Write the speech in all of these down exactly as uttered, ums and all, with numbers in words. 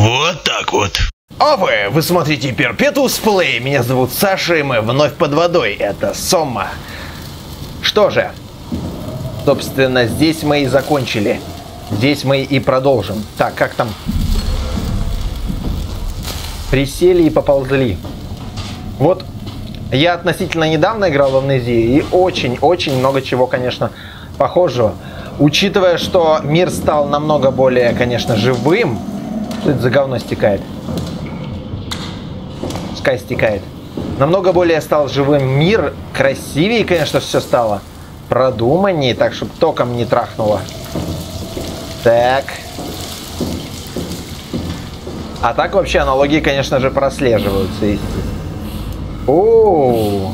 Вот так вот. А вы, вы смотрите Perpetuous Play. Меня зовут Саша, и мы вновь под водой. Это Сомма. Что же, собственно, здесь мы и закончили. Здесь мы и продолжим. Так, как там? Присели и поползли. Вот, я относительно недавно играл в Amnesia, и очень-очень много чего, конечно, похожего. Учитывая, что мир стал намного более, конечно, живым. Что это за говно стекает? Пускай стекает. Намного более стал живым мир. Красивее, конечно, все стало. Продуманнее, так, чтобы током не трахнуло. Так. А так вообще аналогии, конечно же, прослеживаются. О,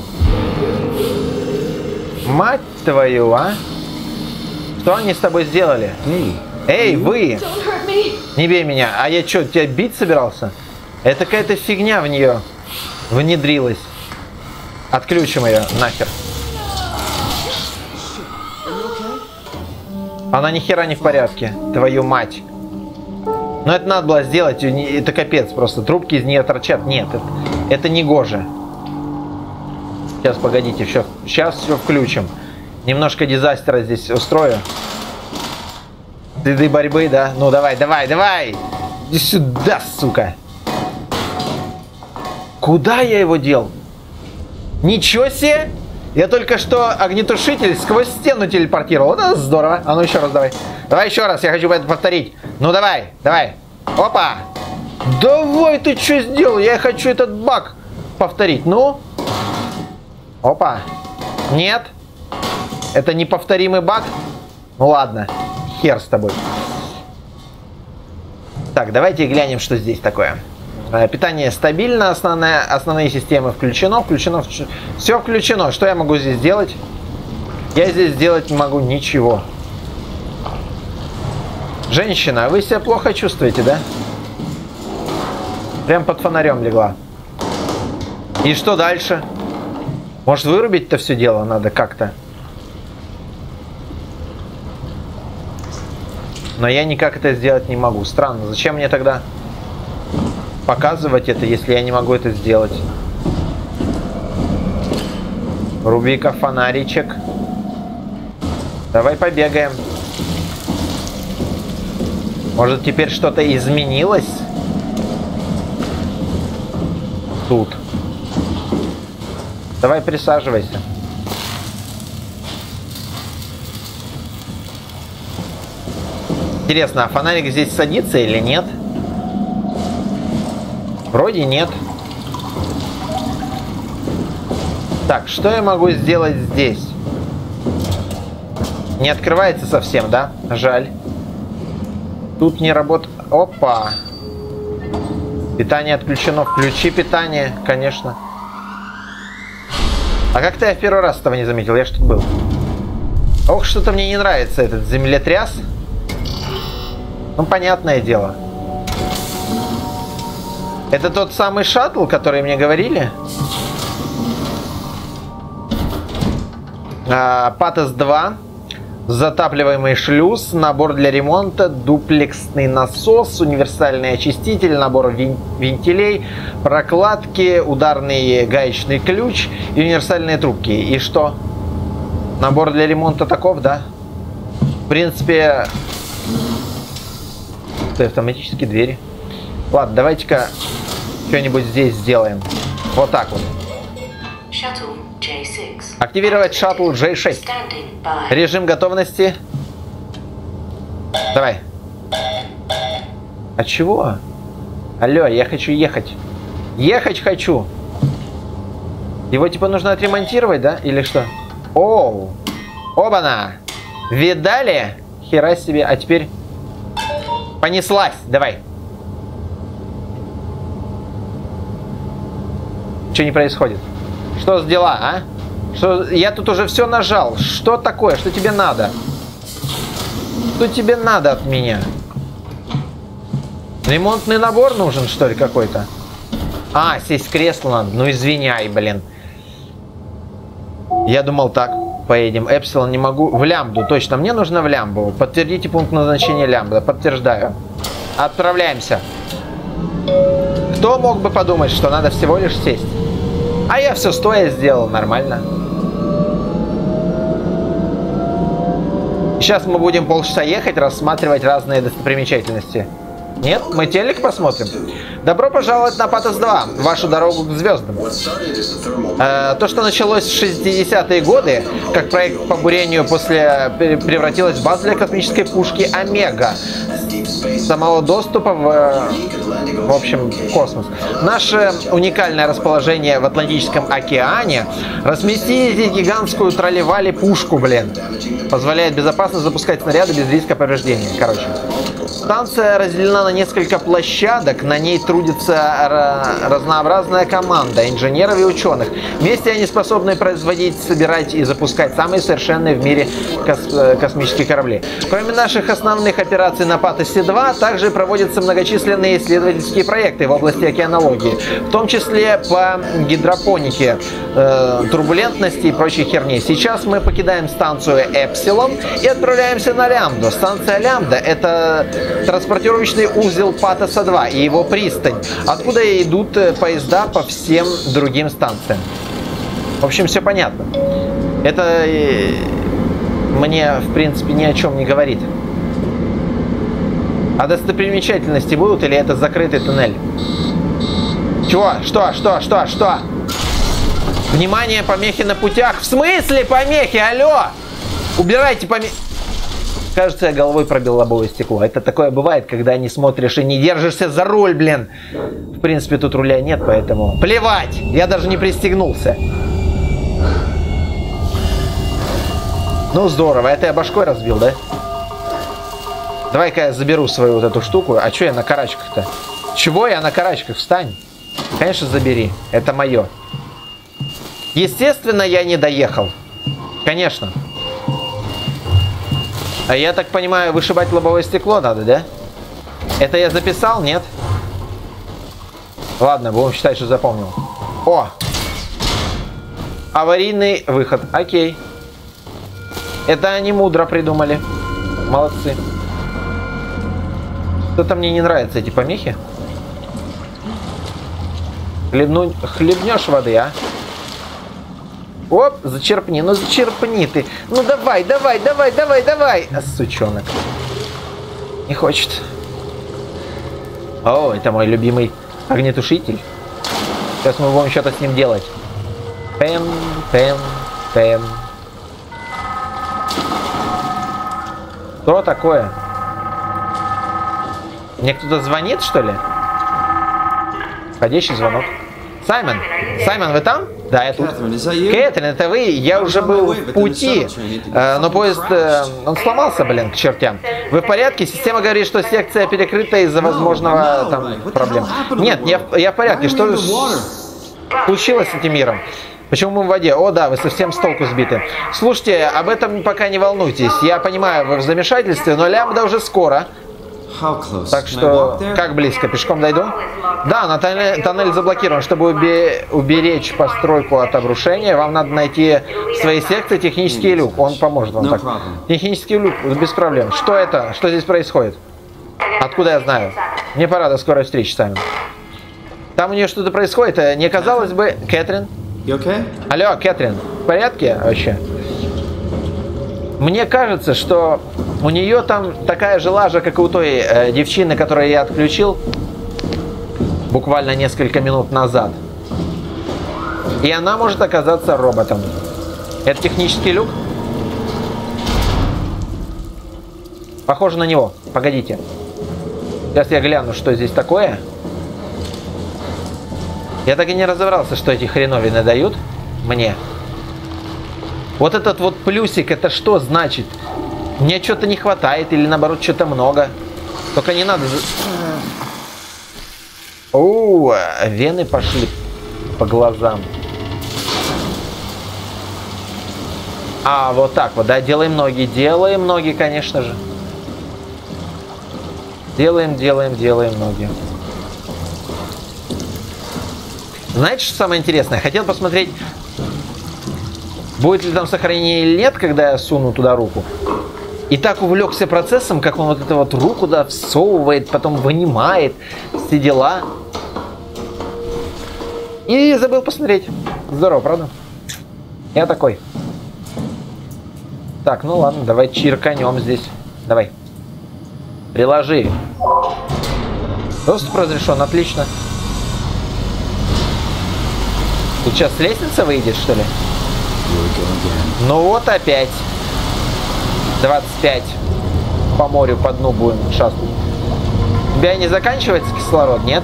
мать твою, а? Что они с тобой сделали? Эй, вы! Не бей меня. А я что, тебя бить собирался? Это какая-то фигня в нее внедрилась. Отключим ее нахер. Она ни хера не в порядке. Твою мать. Но это надо было сделать. Это капец просто. Трубки из нее торчат. Нет, это, это не гоже. Сейчас, погодите. Все, сейчас все включим. Немножко дизастера здесь устрою. Следы борьбы, да? Ну, давай, давай, давай! Иди сюда, сука! Куда я его дел? Ничего себе! Я только что огнетушитель сквозь стену телепортировал. Это здорово. А ну еще раз давай. Давай еще раз, я хочу это повторить. Ну давай, давай. Опа! Давай, ты что сделал? Я хочу этот баг повторить. Ну? Опа. Нет? Это неповторимый баг? Ну ладно. Хер с тобой. Так, давайте глянем, что здесь такое. Питание стабильно, основная, основные системы включено, включено, все включено. Что я могу здесь сделать? Я здесь сделать не могу ничего. Женщина, вы себя плохо чувствуете, да? Прям под фонарем легла. И что дальше? Может, вырубить-то все дело надо как-то? Но я никак это сделать не могу. Странно, зачем мне тогда показывать это, если я не могу это сделать? Руби-ка фонаричек. Давай побегаем. Может, теперь что-то изменилось? Тут. Давай присаживайся. Интересно, а фонарик здесь садится или нет? Вроде нет. Так, что я могу сделать здесь? Не открывается совсем, да? Жаль. Тут не работает. Опа! Питание отключено. Включи питание, конечно. А как-то я в первый раз этого не заметил. Я ж тут был. Ох, что-то мне не нравится этот землетряс. Ну, понятное дело. Это тот самый шаттл, который мне говорили? А, Патос два. Затапливаемый шлюз. Набор для ремонта. Дуплексный насос. Универсальный очиститель. Набор вин вентилей. Прокладки. Ударный гаечный ключ. И универсальные трубки. И что? Набор для ремонта таков, да? В принципе... Автоматические двери. Ладно, давайте-ка что-нибудь здесь сделаем. Вот так вот. Активировать шаттл джей шесть. Режим готовности. Давай. А чего? Алло, я хочу ехать. Ехать хочу. Его типа нужно отремонтировать, да? Или что? Оу. Оба-на. Видали? Хера себе. А теперь... Понеслась, давай. Что не происходит? Что с дела, а? Что? Я тут уже все нажал. Что такое? Что тебе надо? Что тебе надо от меня? Ремонтный набор нужен, что ли, какой-то? А, сесть в кресло надо. Ну, извиняй, блин. Я думал так. Поедем. Эпсилон не могу. В лямбду. Точно. Мне нужно в лямбду. Подтвердите пункт назначения лямбда. Подтверждаю. Отправляемся. Кто мог бы подумать, что надо всего лишь сесть? А я все стоя сделал, нормально. Сейчас мы будем полчаса ехать, рассматривать разные достопримечательности. Нет? Мы телек посмотрим? Добро пожаловать на Патос два, вашу дорогу к звездам. Э, то, что началось в шестидесятые годы, как проект по бурению после превратилось в базу для космической пушки Омега. Самого доступа в, в общем, космос. Наше уникальное расположение в Атлантическом океане разместили здесь гигантскую тролливали пушку, блин. Позволяет безопасно запускать снаряды без риска повреждения. Короче. Станция разделена на несколько площадок, на ней трудится разнообразная команда инженеров и ученых. Вместе они способны производить, собирать и запускать самые совершенные в мире кос космические корабли. Кроме наших основных операций на Патосе два, также проводятся многочисленные исследовательские проекты в области океанологии, в том числе по гидропонике, э, турбулентности и прочей херни. Сейчас мы покидаем станцию Эпсилон и отправляемся на Лямбду. Станция Лямбда — это транспортировочный узел Патоса два и его пристань, откуда идут поезда по всем другим станциям. В общем, все понятно. Это мне, в принципе, ни о чем не говорит. А достопримечательности будут или это закрытый туннель? Чего? Что? Что? Что? Что? Внимание, помехи на путях. В смысле помехи? Алло! Убирайте помехи. Кажется, я головой пробил лобовое стекло. Это такое бывает, когда не смотришь и не держишься за руль, блин. В принципе, тут руля нет, поэтому... Плевать! Я даже не пристегнулся. Ну, здорово. Это я башкой разбил, да? Давай-ка я заберу свою вот эту штуку. А что я на карачках-то? Чего я на карачках? Встань. Конечно, забери. Это мое. Естественно, я не доехал. Конечно. А я так понимаю, вышибать лобовое стекло надо, да? Это я записал, нет? Ладно, будем считать, что запомнил. О! Аварийный выход. Окей. Это они мудро придумали. Молодцы. Что-то мне не нравятся эти помехи. Хлебну... Хлебнешь воды, а? Оп, зачерпни, ну зачерпни ты. Ну давай, давай, давай, давай, давай. А, сучонок. Не хочет. О, это мой любимый огнетушитель. Сейчас мы будем что-то с ним делать. Пэм, пэм, пэм. Что такое? Мне кто-то звонит, что ли? Входящий звонок. Саймон, Саймон, вы там? Да, я тут. Кэтрин, это вы? Я уже был в пути, э, но поезд, э, он сломался, блин, к чертям. Вы в порядке? Система говорит, что секция перекрыта из-за возможного там проблем. Нет, я, я в порядке. Что случилось с этим миром? Почему мы в воде? О, да, вы совсем с толку сбиты. Слушайте, об этом пока не волнуйтесь. Я понимаю, вы в замешательстве, но Лямбда уже скоро. Так что, как близко? Пешком дойду? Да, на тоннель, тоннель заблокирован. Чтобы убе, уберечь постройку от обрушения, вам надо найти в своей секции технический люк. Он поможет вам так. Технический люк, без проблем. Что это? Что здесь происходит? Откуда я знаю? Мне пора, до скорой встречи, Саймон. Там у нее что-то происходит. Не казалось бы... Кэтрин? Алло, Кэтрин, в порядке вообще? Мне кажется, что у нее там такая же лажа, как и у той э, девчины, которую я отключил буквально несколько минут назад. И она может оказаться роботом. Это технический люк? Похоже на него. Погодите. Сейчас я гляну, что здесь такое. Я так и не разобрался, что эти хреновины дают мне. Вот этот вот плюсик, это что значит? Мне что-то не хватает или наоборот что-то много? Только не надо... Оу, вены пошли по глазам. А, вот так вот, да, делаем ноги. Делаем ноги, конечно же. Делаем, делаем, делаем ноги. Знаете, что самое интересное? Хотел посмотреть... Будет ли там сохранение или нет, когда я суну туда руку. И так увлекся процессом, как он вот эту вот руку, да, всовывает, потом вынимает, все дела. И забыл посмотреть. Здорово, правда? Я такой. Так, ну ладно, давай чирканем здесь. Давай. Приложи. Доступ разрешен, отлично. Тут сейчас с лестницы выйдет, что ли? Ну вот опять. двадцать пять. По морю, по дну будем шастать. У тебя не заканчивается кислород, нет?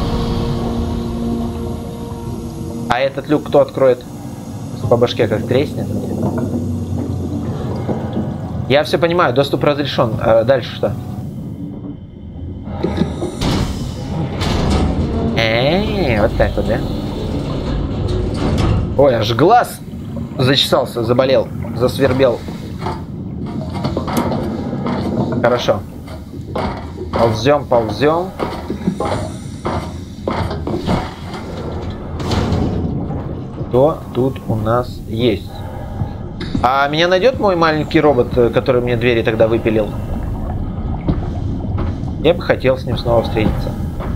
А этот люк кто откроет? По башке как треснет. Я все понимаю, доступ разрешен. А дальше что? Эээ, вот так вот, да? Ой, аж глаз зачесался, заболел, засвербел. Хорошо. Ползем, ползем. Что тут у нас есть? А меня найдет мой маленький робот, который мне двери тогда выпилил? Я бы хотел с ним снова встретиться.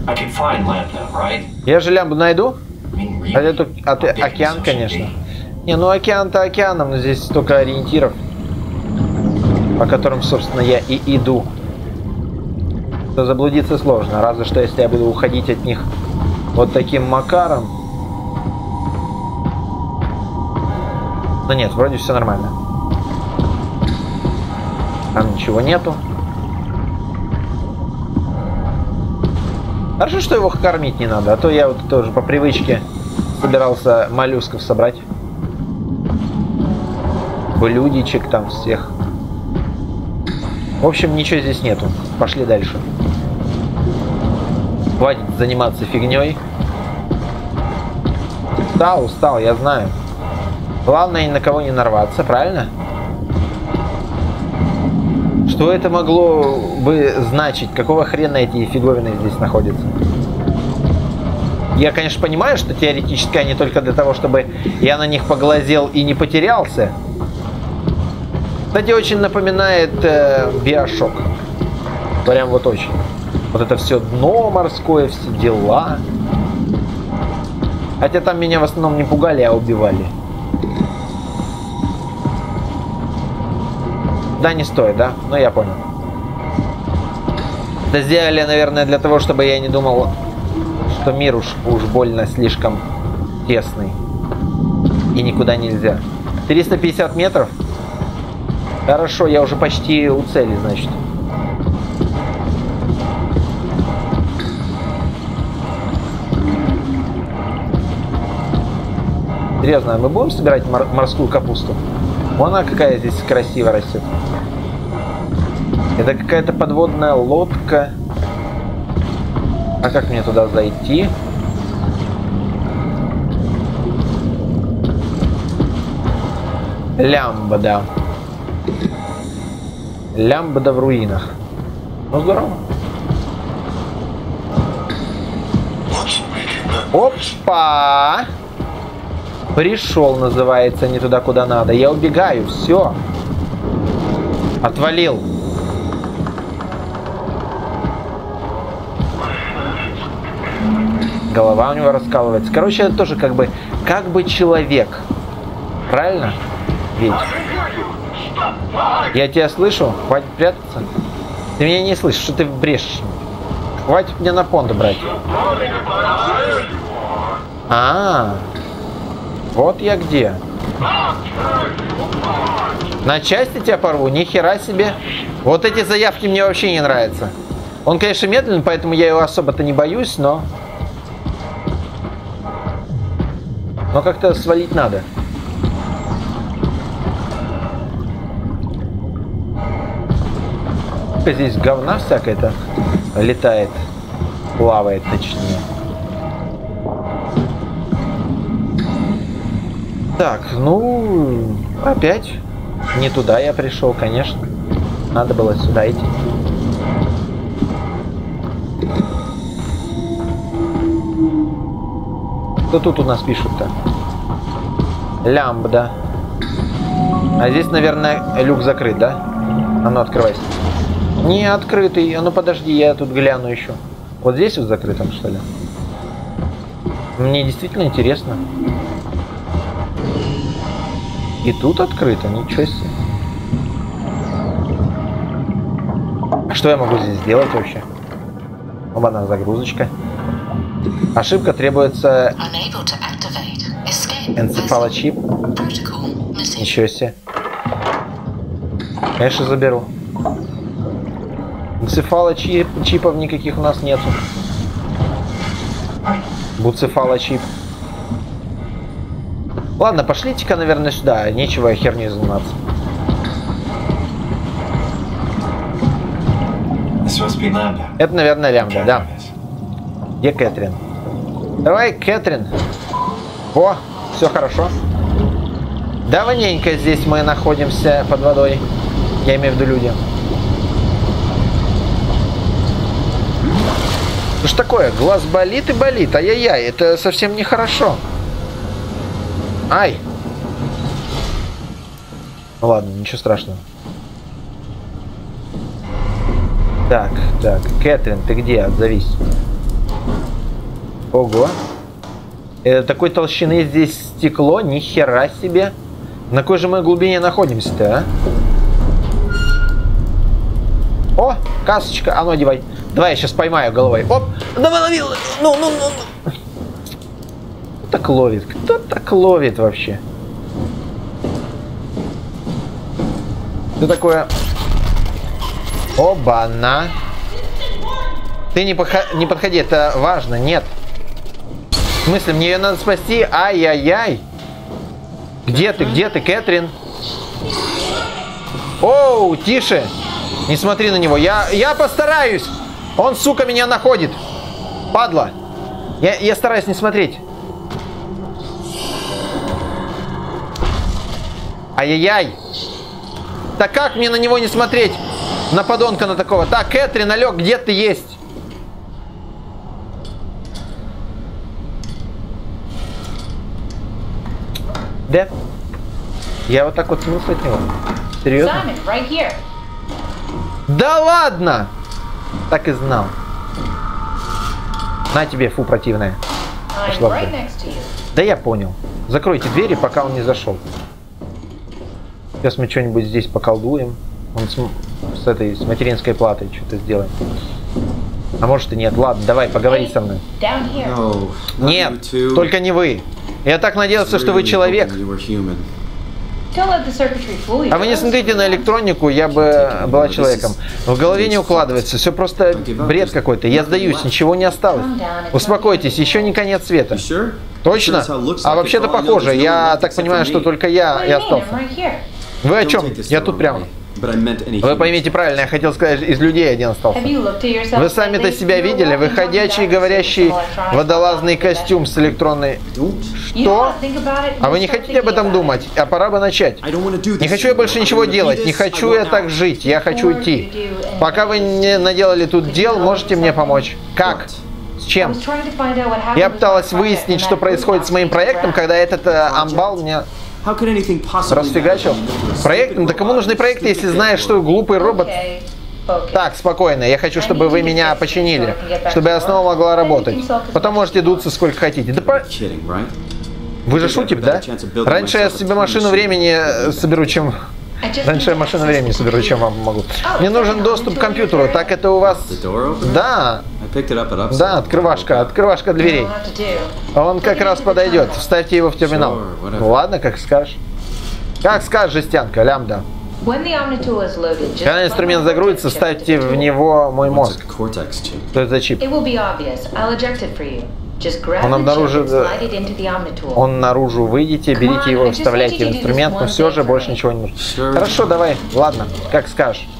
Я же лямбду найду? А это, а ты, океан, конечно. Не, ну океан-то океаном, но здесь столько ориентиров, по которым, собственно, я и иду. То заблудиться сложно, разве что если я буду уходить от них вот таким макаром. Но нет, вроде все нормально. Там ничего нету. Хорошо, что его кормить не надо, а то я вот тоже по привычке собирался моллюсков собрать. Блюдечек там всех. В общем, ничего здесь нету. Пошли дальше. Хватит заниматься фигней. Устал, устал, я знаю. Главное, ни на кого не нарваться, правильно? Что это могло бы значить? Какого хрена эти фиговины здесь находятся? Я, конечно, понимаю, что теоретически они только для того, чтобы я на них поглазел и не потерялся. Кстати, очень напоминает э, Биошок. Прям вот очень. Вот это все дно морское, все дела. Хотя там меня в основном не пугали, а убивали. Да, не стоит, да? Ну, я понял. Это сделали, наверное, для того, чтобы я не думал, что мир уж, уж больно слишком тесный. И никуда нельзя. триста пятьдесят метров? Хорошо, я уже почти у цели, значит. Серьезно, мы будем собирать мор морскую капусту? Вон она какая здесь красиво растет. Это какая-то подводная лодка. А как мне туда зайти? Лямбда. Лямбда в руинах. Ну, здорово. Опа! Пришел, называется, не туда, куда надо. Я убегаю, все. Отвалил. Голова у него раскалывается. Короче, это тоже как бы, как бы человек. Правильно? Ведь. Я тебя слышу. Хватит прятаться. Ты меня не слышишь, что ты брешешь. Хватит мне на понду брать. А, -а, -а. Вот я где. На части тебя порву, ни хера себе. Вот эти заявки мне вообще не нравятся. Он, конечно, медленный, поэтому я его особо-то не боюсь, но... Но как-то свалить надо. Здесь говна всякое-то летает. Плавает, точнее. Так, ну, опять не туда я пришел, конечно. Надо было сюда идти. Что тут у нас пишут-то? Лямбда. А здесь, наверное, люк закрыт, да? А ну, открывайся. Не открытый. А ну, подожди, я тут гляну еще. Вот здесь вот закрытым, что ли? Мне действительно интересно. И тут открыто, ничего себе. А что я могу здесь сделать вообще? Оба-на, загрузочка. Ошибка, требуется энцефалочип. Ничего себе. Конечно, заберу. Энцефалочипов никаких у нас нету. Буцефалочип. Ладно, пошлите-ка, наверное, сюда. Нечего херней заниматься. Это, наверное, лямбда, да. Где Кэтрин? Давай, Кэтрин. О, все хорошо. Давненько здесь мы находимся под водой. Я имею в виду люди. Что ж такое? Глаз болит и болит. Ай-яй-яй, это совсем нехорошо. Ай. Ну ладно, ничего страшного. Так, так, Кэтрин, ты где? Отзовись. Ого. Это такой толщины здесь стекло, ни хера себе. На какой же мы глубине находимся-то, а? О, касочка, а ну одевай. Давай я сейчас поймаю головой. Оп, давай лови. Ну, ну, ну. Кто так ловит? Кто так ловит вообще? Что такое? Оба-на. Ты не, подходи, не подходи, это важно, нет. В смысле, мне ее надо спасти? Ай-яй-яй. Где ты, где ты, Кэтрин? Оу, тише. Не смотри на него, я, я постараюсь. Он, сука, меня находит. Падла. Я, я стараюсь не смотреть. Ай-яй-яй. Да как мне на него не смотреть? На подонка на такого. Так, Кэтрин, алло, где ты есть? Да? Я вот так вот смылся от него. Серьезно? Right, да ладно! Так и знал. На тебе, фу, противная. Пошла right да я понял. Закройте двери, пока он не зашел. Сейчас мы что-нибудь здесь поколдуем. Он с, с этой, с материнской платой что-то сделаем. А может и нет. Ладно, давай, поговори со мной. No, нет, только не вы. Я так надеялся, что вы человек. А вы не смотрите на электронику, я бы была человеком. В голове не укладывается, все просто бред какой-то. Я сдаюсь, ничего не осталось. Успокойтесь, еще не конец света. Точно? А вообще-то похоже. Я так понимаю, что только я и остался. Вы о чем? Я тут прямо. Вы поймите правильно, я хотел сказать, из людей один остался. Вы сами-то себя видели? Вы ходячий, говорящий водолазный костюм с электронной... Что? А вы не хотите об этом думать? А пора бы начать. Не хочу я больше ничего делать, не хочу я так жить, я хочу уйти. Пока вы не наделали тут дел, можете мне помочь? Как? С чем? Я пыталась выяснить, что происходит с моим проектом, когда этот э, амбал мне... Расфигачил? Проект? Да кому нужны проекты, если знаешь, что глупый робот? Так, спокойно. Я хочу, чтобы вы меня починили. Чтобы я снова могла работать. Потом можете дуться сколько хотите. Да по... Вы же шутите, да? Раньше я себе машину времени соберу, чем... Раньше я машину времени соберу, чем вам помогу. Мне нужен доступ к компьютеру. Так это у вас... Да. Да, открывашка. Открывашка дверей. Он как раз подойдет. Вставьте его в терминал. Ну ладно, как скажешь. Как скажешь, жестянка, лямбда. Когда инструмент загрузится, вставьте в него мой мозг. Что это за чип? Он обнаружит... Он наружу выйдите, берите его, вставляйте в инструмент, но все же больше ничего не нужно. Хорошо, давай, ладно, как скажешь.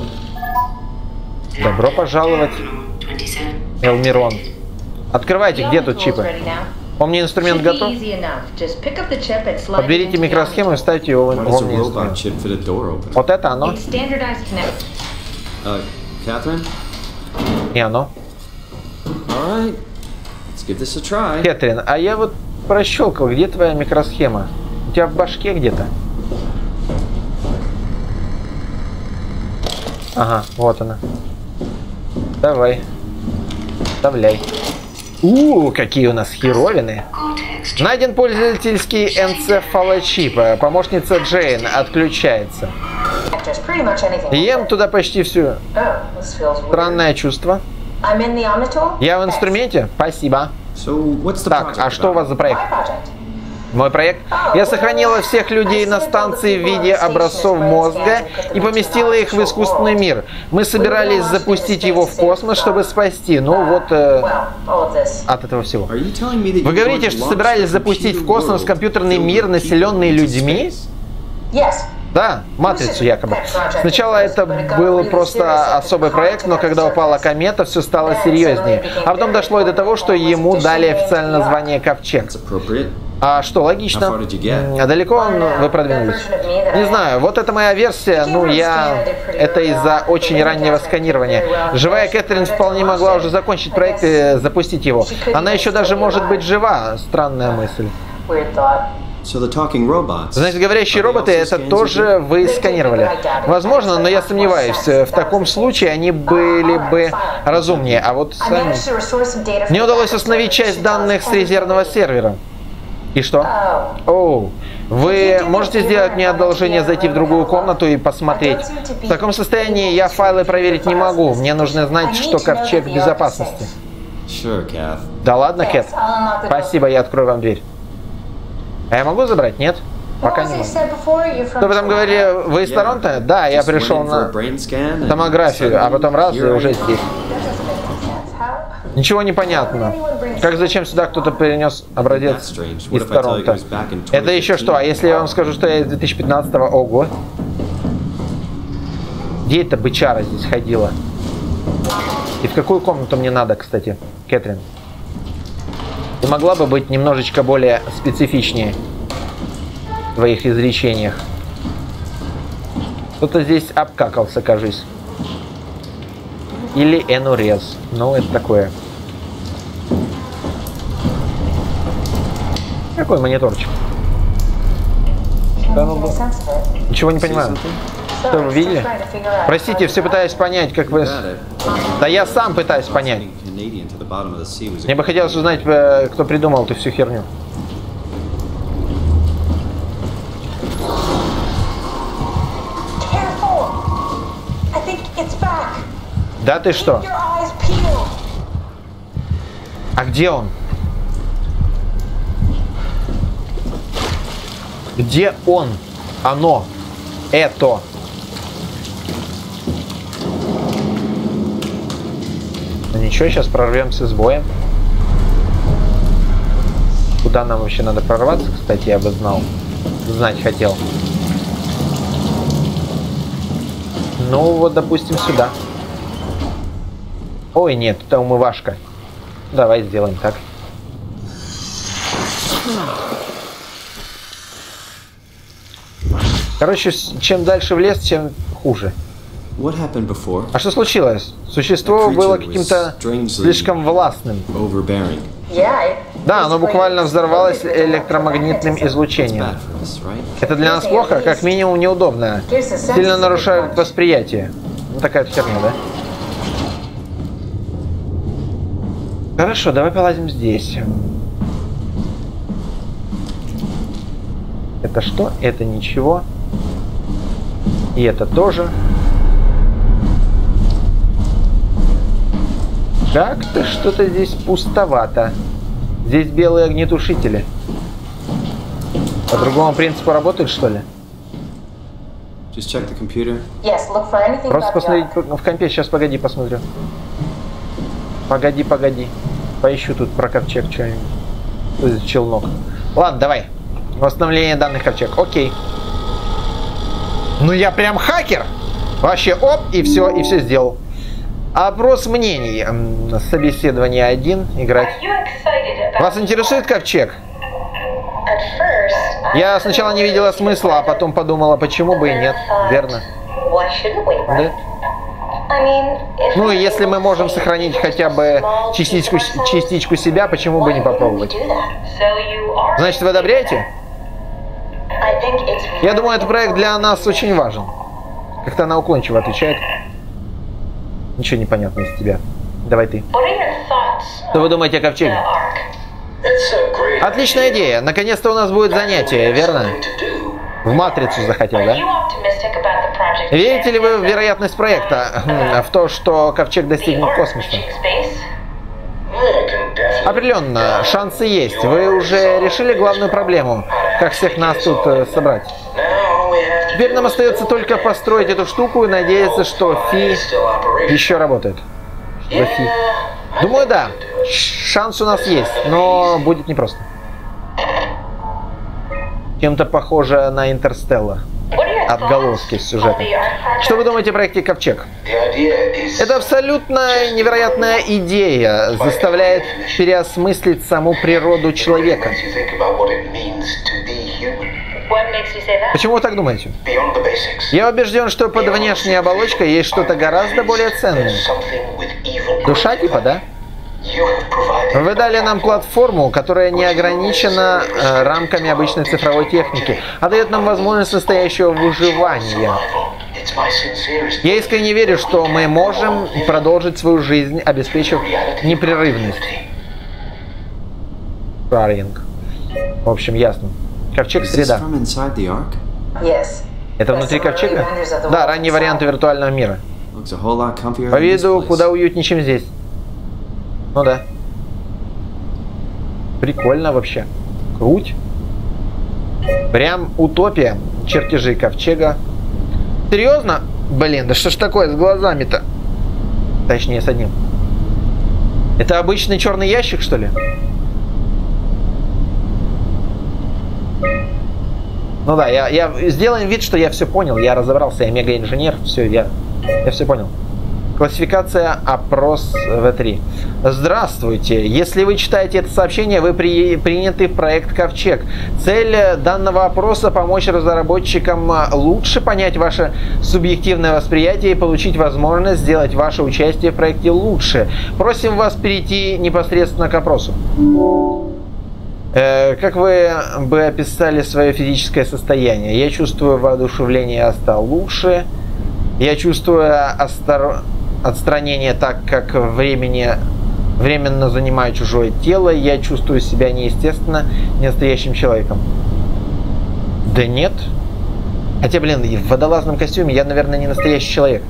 Добро пожаловать, Элмирон. Открывайте, где тут чипы? У меня инструмент готов. Подберите микросхему и вставьте его в инструмент. Вот это оно? Не оно. Кэтрин, а я вот прощелкал, где твоя микросхема? У тебя в башке где-то? Ага, вот она. Давай. Вставляй. У, какие у нас херовины. Найден пользовательский энцефалочип. Помощница Джейн отключается. Ем туда почти всю. Странное чувство. Я в инструменте? Спасибо. Так, а что у вас за проект? Мой проект? Я сохранила всех людей на станции в виде образцов мозга и поместила их в искусственный мир. Мы собирались запустить его в космос, чтобы спасти. Ну вот э, от этого всего. Вы говорите, что собирались запустить в космос компьютерный мир, населенный людьми? Да, матрицу якобы. Сначала это был просто особый проект, но когда упала комета, все стало серьезнее. А потом дошло и до того, что ему дали официальное название Ковчег. А что, логично. А далеко он, вы продвинулись? Не знаю, вот это моя версия, ну я... Это из-за очень раннего сканирования. Живая Кэтрин вполне могла уже закончить проект и запустить его. Она еще даже может быть жива. Странная мысль. Значит, говорящие роботы, это тоже вы сканировали. Возможно, но я сомневаюсь. В таком случае они были бы разумнее. А вот сами... Мне удалось установить часть данных с резервного сервера. И что? Оу. Вы можете сделать мне одолжение зайти в другую комнату и посмотреть? В таком состоянии я файлы проверить не могу. Мне нужно знать, что Ковчег в безопасности. Да ладно, Кэт. Спасибо, я открою вам дверь. А я могу забрать? Нет? Пока не могу. Что вы там говорили? Вы из Торонто? Да, я пришел на томографию, а потом раз и уже здесь. Ничего не понятно. Как зачем сюда кто-то перенес образец из Торонто? Это еще что? А если я вам скажу, что я из две тысячи пятнадцатого? Ого. Где эта бычара здесь ходила? И в какую комнату мне надо, кстати, Кэтрин? Ты могла бы быть немножечко более специфичнее в своих изречениях. Кто-то здесь обкакался, кажись. Или энурез. Ну, это такое. Какой мониторчик? Да, ну, ничего не понимаю. Что вы видели? Простите, все пытаюсь понять, как вы... Да я сам пытаюсь понять. Мне бы хотелось узнать, кто придумал эту всю херню. Да ты что? А где он? Где он? Оно. Это. Ну ничего, сейчас прорвемся с боем. Куда нам вообще надо прорваться, кстати, я бы знал. Знать хотел. Ну вот, допустим, сюда. Ой, нет, это умывашка. Давай сделаем так. Короче, чем дальше в лес, тем хуже. А что случилось? Существо было каким-то слишком властным. Да, оно буквально взорвалось электромагнитным излучением. Это для нас плохо, как минимум неудобно. Сильно нарушает восприятие. Ну такая херня, да? Хорошо, давай полазим здесь. Это что? Это ничего. И это тоже. Как-то что-то здесь пустовато. Здесь белые огнетушители. По другому принципу работают, что ли? Просто посмотреть в компе. Сейчас, погоди, посмотрю. Погоди, погоди. Поищу тут про ковчег что-нибудь. Челнок. Ладно, давай. Восстановление данных ковчег. Окей. Ну я прям хакер. Вообще, оп, и все, и все сделал. Опрос мнений. Собеседование один. Играть. Вас интересует ковчег? Я сначала не видела смысла, а потом подумала, почему бы и нет. Верно? Да? Ну и если мы можем сохранить хотя бы частичку, частичку себя, почему бы не попробовать? Значит, вы одобряете? Я думаю, этот проект для нас очень важен. Как-то она уклончиво отвечает. Ничего не понятно из тебя. Давай ты. Что вы думаете о ковчеге? Отличная идея. Наконец-то у нас будет занятие, верно? В матрицу захотел, да? Верите ли вы в вероятность проекта? В то, что ковчег достигнет космоса? Определенно, шансы есть. Вы уже решили главную проблему? Как всех нас тут э, собрать? Теперь нам остается только построить эту штуку и надеяться, что Фи еще работает. Что Фи? Думаю, да. Шанс у нас есть, но будет непросто. Чем-то похоже на Интерстелла. Отголоски сюжета. Что вы думаете о проекте Ковчег? Это абсолютно невероятная идея. Заставляет переосмыслить саму природу человека. Почему вы так думаете? Я убежден, что под внешней оболочкой есть что-то гораздо более ценное. Душа типа, да? Вы дали нам платформу, которая не ограничена э, рамками обычной цифровой техники, а дает нам возможность настоящего выживания. Я искренне верю, что мы можем продолжить свою жизнь, обеспечив непрерывность. Шаринг. В общем, ясно. Ковчег среда. Это внутри ковчега? Да, ранний вариант виртуального мира. По виду куда уютнее, чем здесь. Ну да. Прикольно вообще. Круть. Прям утопия. Чертежи ковчега. Серьезно? Блин, да что ж такое с глазами-то? Точнее, с одним. Это обычный черный ящик, что ли? Ну да, я, я сделаем вид, что я все понял. Я разобрался, я мега-инженер. Все, я, я все понял. Классификация опрос вэ три. Здравствуйте. Если вы читаете это сообщение, вы при, приняты в проект Ковчег. Цель данного опроса — помочь разработчикам лучше понять ваше субъективное восприятие и получить возможность сделать ваше участие в проекте лучше. Просим вас перейти непосредственно к опросу. Э, как вы бы описали свое физическое состояние? Я чувствую воодушевление, я стал лучше. Я чувствую остор... отстранение, так как времени... временно занимаю чужое тело. Я чувствую себя неестественно, не настоящим человеком. Да нет. Хотя, блин, в водолазном костюме я, наверное, не настоящий человек.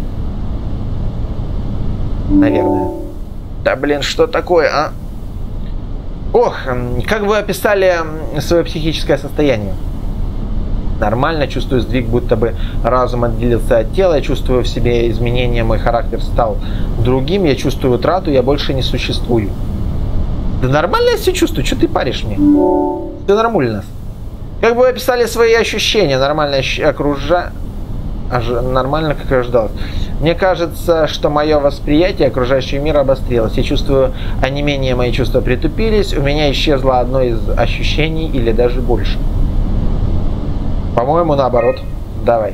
Наверное. Да, блин, что такое, а? Ох, как вы описали свое психическое состояние? Нормально, чувствую сдвиг, будто бы разум отделился от тела, я чувствую в себе изменения, мой характер стал другим, я чувствую утрату, я больше не существую. Да нормально я все чувствую, что ты паришь мне? Все нормально у нас. Как бы вы описали свои ощущения? Нормально окружа... Нормально, как и ожидалось. Мне кажется, что мое восприятие окружающего мира обострилось. Я чувствую онемение, мои чувства притупились, у меня исчезло одно из ощущений или даже больше. По-моему, наоборот. Давай.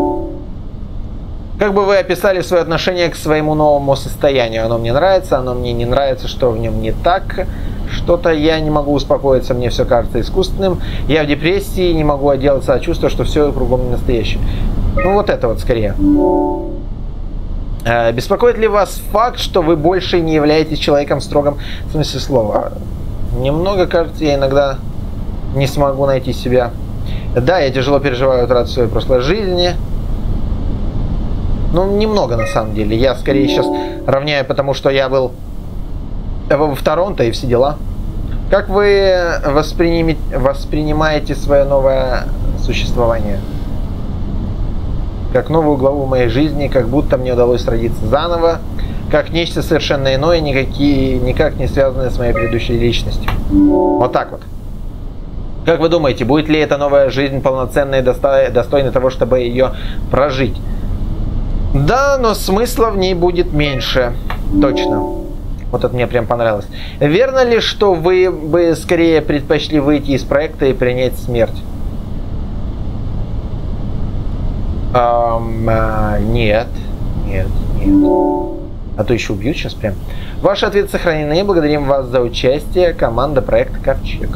Как бы вы описали свое отношение к своему новому состоянию? Оно мне нравится, оно мне не нравится, что в нем не так. Что-то я не могу успокоиться, мне все кажется искусственным. Я в депрессии, не могу отделаться от чувства, что все кругом не настоящее. Ну вот это вот скорее. Э, беспокоит ли вас факт, что вы больше не являетесь человеком в строгом смысле слова? Немного, кажется, я иногда не смогу найти себя. Да, я тяжело переживаю утрату своей прошлой жизни. Ну, немного на самом деле. Я скорее сейчас равняю, потому что я был в Торонто и все дела. Как вы восприним... воспринимаете свое новое существование? Как новую главу моей жизни, как будто мне удалось родиться заново, как нечто совершенно иное, никакие, никак не связанное с моей предыдущей личностью. Вот так вот. Как вы думаете, будет ли эта новая жизнь полноценной и достойной того, чтобы ее прожить? Да, но смысла в ней будет меньше. Точно. Вот это мне прям понравилось. Верно ли, что вы бы скорее предпочли выйти из проекта и принять смерть? Эм, а, нет. Нет, нет. А то еще убьют сейчас прям. Ваши ответы сохранены. Благодарим вас за участие. Команда проекта Ковчег.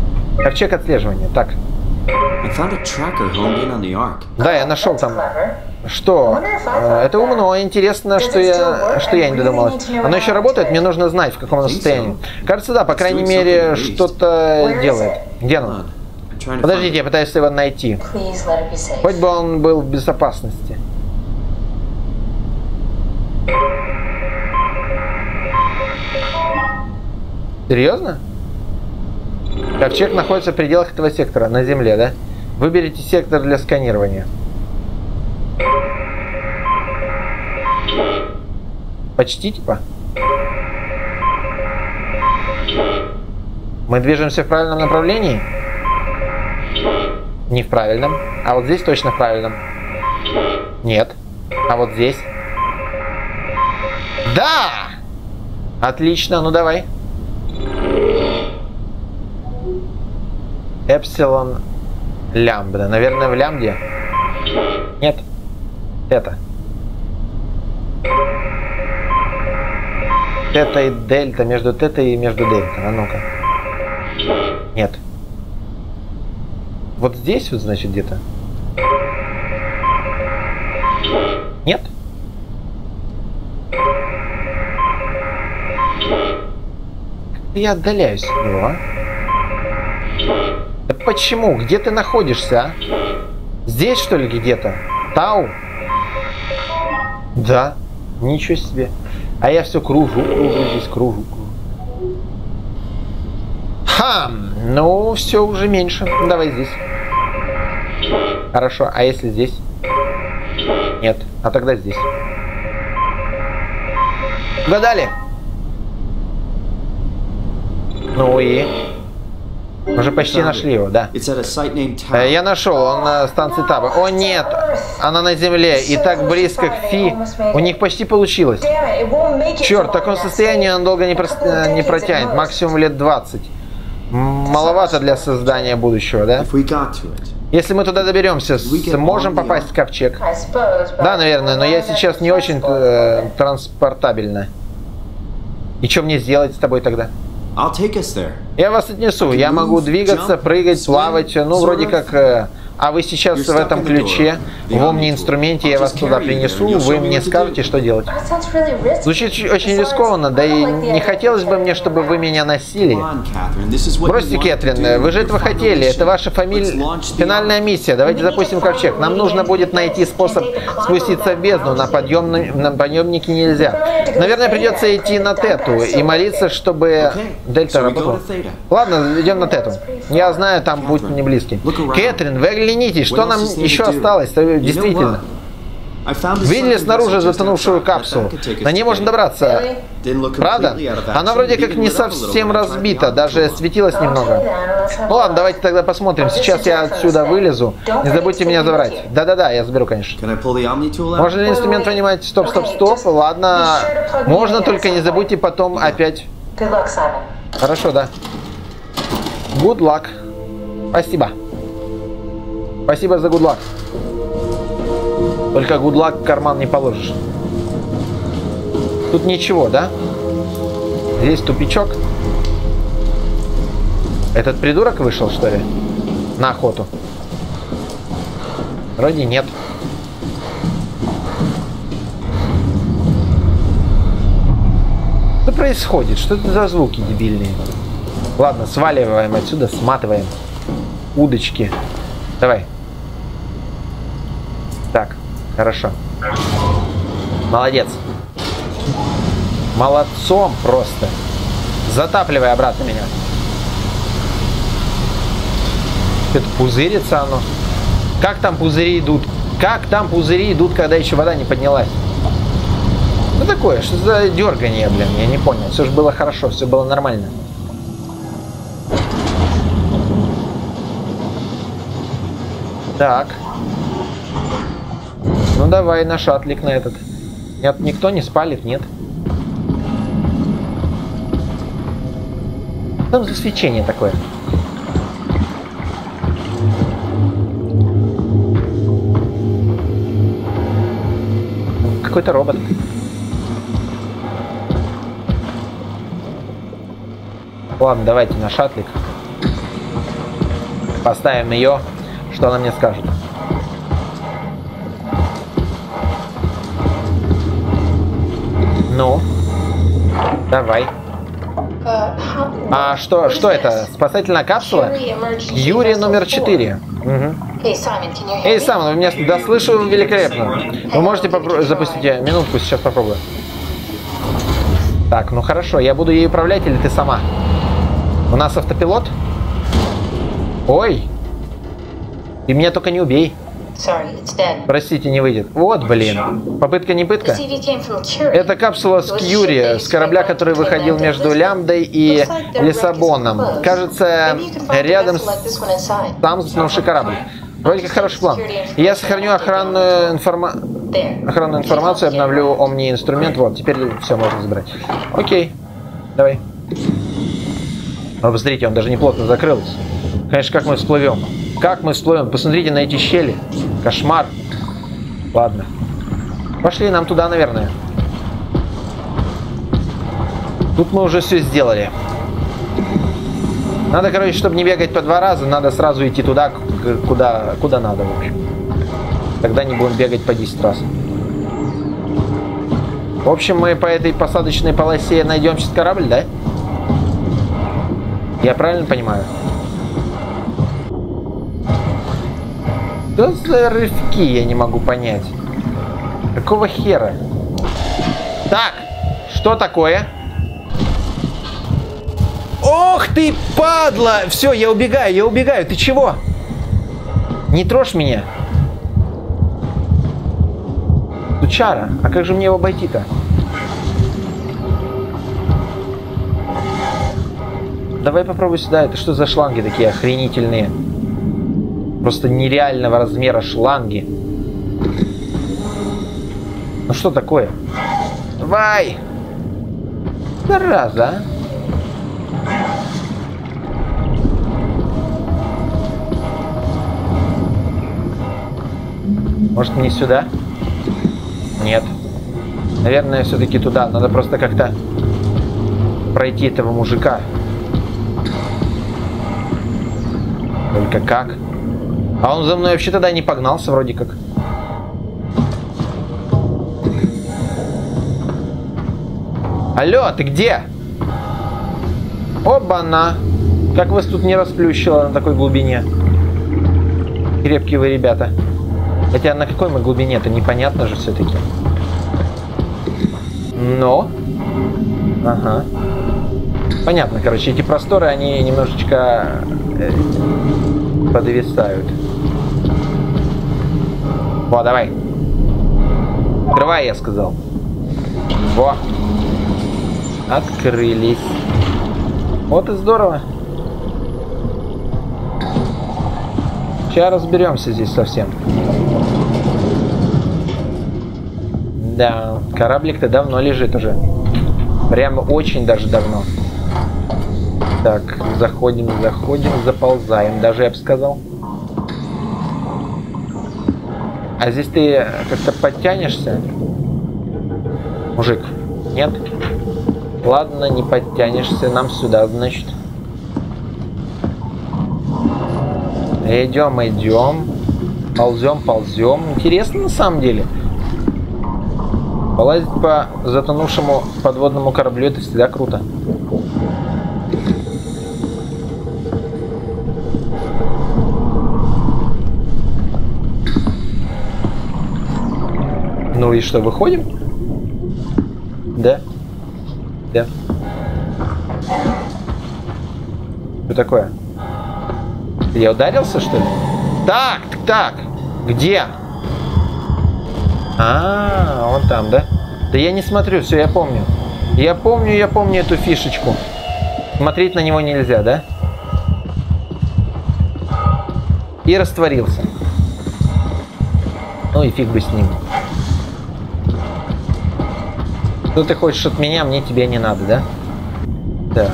Ковчег отслеживания. Так. Да, я нашел там Что? Это умно. Интересно, что я, что я не додумалась. Оно еще работает? Мне нужно знать, в каком оно состоянии. Кажется, да. По крайней мере, что-то делает. Где он? Подождите, я пытаюсь его найти. Хоть бы он был в безопасности. Серьезно? Ковчег находится в пределах этого сектора, на земле, да? Выберите сектор для сканирования. Почти, типа. Мы движемся в правильном направлении? Не в правильном. А вот здесь точно в правильном. Нет. А вот здесь. Да! Отлично, ну давай. Эпсилон лямбда. Наверное, в лямбде. Нет. Это. Тета и дельта. Между тета и между дельта. А ну-ка. Нет. Вот здесь вот, значит, где-то. Нет. Я отдаляюсь от него, а? Да почему? Где ты находишься, а? Здесь, что ли, где-то? Тау? Да. Ничего себе. А я все кружу, кружу здесь, кружу, кружу. Хам! Ну, все уже меньше. Давай здесь. Хорошо. А если здесь? Нет. А тогда здесь. Угадали? Ну и... Уже почти нашли его, да. Я нашел, он на станции Таба. О нет, она на земле и так близко к Фи. У них почти получилось. Черт, в таком состоянии он долго не, про... не протянет, максимум лет двадцать. Маловато для создания будущего, да? Если мы туда доберемся, сможем попасть в ковчег? Да, наверное, но я сейчас не очень э, транспортабельна. И что мне сделать с тобой тогда? Я вас отнесу. Я могу двигаться, прыгать, плавать. Ну, вроде как... Э, а вы сейчас в этом ключе, в омни-инструменте, я вас туда принесу, вы мне скажете, что делать. Звучит очень рискованно, да и не хотелось бы мне, чтобы вы меня носили. Бросьте, Кэтрин, вы же этого хотели, это ваша фамилия... Финальная миссия, давайте запустим ковчег. Нам нужно будет найти способ спуститься в бездну, на, подъемном... на подъемнике нельзя. Наверное, придется идти на Тету и молиться, чтобы Дельта работала. Ладно, идем на Тету. Я знаю, там путь не близкий. Кэтрин, вы оглянитесь, что нам еще осталось, действительно. Видели снаружи затонувшую капсулу? На ней можно добраться. Правда? Она вроде как не совсем разбита, даже светилась немного. Ну ладно, давайте тогда посмотрим. Сейчас я отсюда вылезу. Не забудьте меня забрать. Да-да-да, я заберу, конечно. Можно ли инструмент вынимать? Стоп, стоп, стоп. Ладно. Можно, только не забудьте потом опять. Хорошо, да. Good luck. Спасибо. Спасибо за good luck. Только good luck в карман не положишь. Тут ничего, да? Здесь тупичок. Этот придурок вышел, что ли? На охоту. Вроде нет. Что происходит? Что это за звуки дебильные? Ладно, сваливаем отсюда, сматываем. Удочки. Давай. Так, хорошо. Молодец. Молодцом просто. Затапливай обратно меня. Это пузырится оно. Как там пузыри идут? Как там пузыри идут, когда еще вода не поднялась? Ну такое, что за дергание, блин, я не понял. Все же было хорошо, все было нормально. Так. Ну давай на шаттлик на этот. Нет, никто не спалит, нет. Что там за свечение такое? Какой-то робот. Ладно, давайте на шаттлик. Поставим ее. Что она мне скажет? Ну, давай. А что, что это? Спасательная капсула? Юрий номер четыре. Угу. Эй, Саймон, вы меня... Да, слышу великолепно. Вы можете попро... запустить... Минутку, сейчас попробую. Так, ну хорошо, я буду ей управлять или ты сама? У нас автопилот? Ой! Ты меня только не убей. Простите, не выйдет. Вот, блин. Попытка не пытка. Это капсула с Кьюри, с корабля, который выходил между Лямбдой и Лиссабоном. Кажется, рядом с там затонувший корабль. Вроде как хороший план. Я сохраню охранную, информа... охранную информацию, обновлю Омни-инструмент. Вот, теперь все можно забрать. Окей. Давай. Но посмотрите, он даже не плотно закрылся. Конечно, как мы всплывем? Как мы всплывем? Посмотрите на эти щели. Кошмар. Ладно. Пошли нам туда, наверное. Тут мы уже все сделали. Надо, короче, чтобы не бегать по два раза, надо сразу идти туда, куда, куда надо, в общем. Тогда не будем бегать по десять раз. В общем, мы по этой посадочной полосе найдем сейчас корабль, да? Я правильно понимаю? Что за рывки, я не могу понять. Какого хера? Так, что такое? Ох ты, падла! Все, я убегаю, я убегаю. Ты чего? Не трожь меня. Сучара, а как же мне его обойти-то? Давай попробуй сюда. Это что за шланги такие охренительные? Просто нереального размера шланги. Ну что такое? Давай! Зараза, а? Может, мне сюда? Нет. Наверное, все-таки туда. Надо просто как-то пройти этого мужика. Только как? А он за мной вообще тогда не погнался, вроде как. Алло, ты где? Оба-на! Как вас тут не расплющило на такой глубине? Крепкие вы ребята. Хотя на какой мы глубине-то, непонятно же все-таки. Но. Ага. Понятно, короче, эти просторы, они немножечко э, подвисают. Во, давай. Открывай, я сказал. Во. Открылись. Вот и здорово. Сейчас разберемся здесь совсем. Да, кораблик-то давно лежит уже. Прямо очень даже давно. Так, заходим, заходим, заползаем, даже я бы сказал. А здесь ты как-то подтянешься? Мужик, нет? Ладно, не подтянешься, нам сюда, значит. Идем, идем. Ползем, ползем. Интересно на самом деле. Полазить по затонувшему подводному кораблю — это всегда круто. Ну и что, выходим? Да? Да. Что такое? Я ударился, что ли? Так, так, где? А, он там, да? Да я не смотрю, все, я помню. Я помню, я помню эту фишечку. Смотреть на него нельзя, да? И растворился. Ну и фиг бы с ним. Что ты хочешь от меня, мне тебя не надо, да? Так.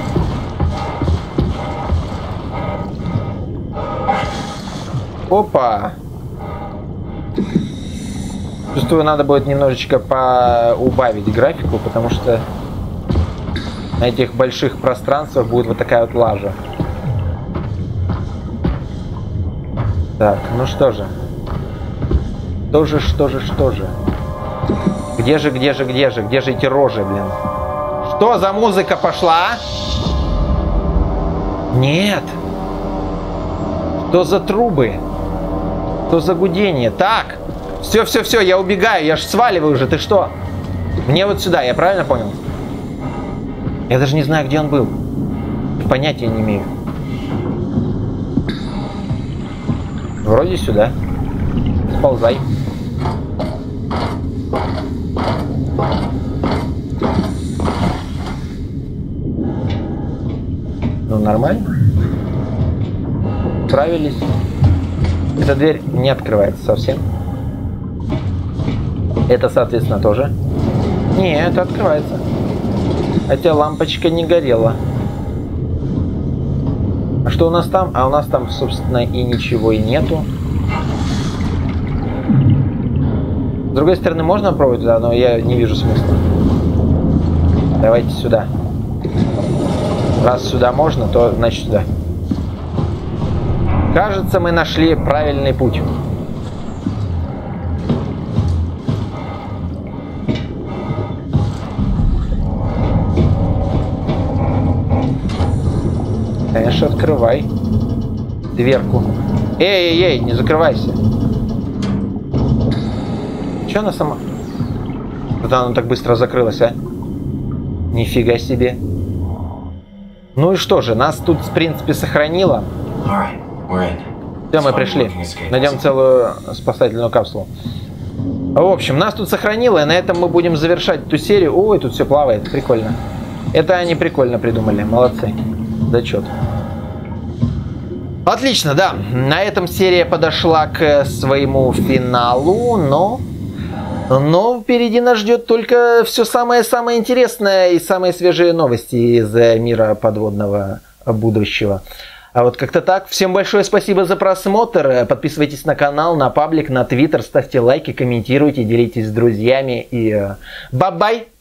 Опа! Чувствую, надо будет немножечко поубавить графику, потому что на этих больших пространствах будет вот такая вот лажа. Так, ну что же. Что же, что же, что же. Где же, где же, где же, где же эти рожи, блин? Что за музыка пошла? Нет. Что за трубы? Что за гудение? Так. Все, все, все, я убегаю. Я ж сваливаю уже. Ты что? Мне вот сюда, я правильно понял? Я даже не знаю, где он был. Понятия не имею. Вроде сюда. Сползай. Ну, нормально. Справились. Эта дверь не открывается совсем. Это, соответственно, тоже. Не, это открывается. Хотя лампочка не горела. А что у нас там? А у нас там, собственно, и ничего и нету. С другой стороны, можно пробовать туда, но я не вижу смысла. Давайте сюда. Раз сюда можно, то значит сюда. Кажется, мы нашли правильный путь. Конечно, открывай дверку. Эй, эй, эй, не закрывайся. Че она сама? Вот она так быстро закрылась, а? Нифига себе. Ну и что же, нас тут, в принципе, сохранило. Все, мы пришли. Найдем целую спасательную капсулу. В общем, нас тут сохранило, и на этом мы будем завершать эту серию. Ой, тут все плавает, прикольно. Это они прикольно придумали, молодцы. Зачет. Отлично, да. На этом серия подошла к своему финалу, но... Но впереди нас ждет только все самое-самое интересное и самые свежие новости из мира подводного будущего. А вот как-то так. Всем большое спасибо за просмотр. Подписывайтесь на канал, на паблик, на твиттер, ставьте лайки, комментируйте, делитесь с друзьями. И бай-бай!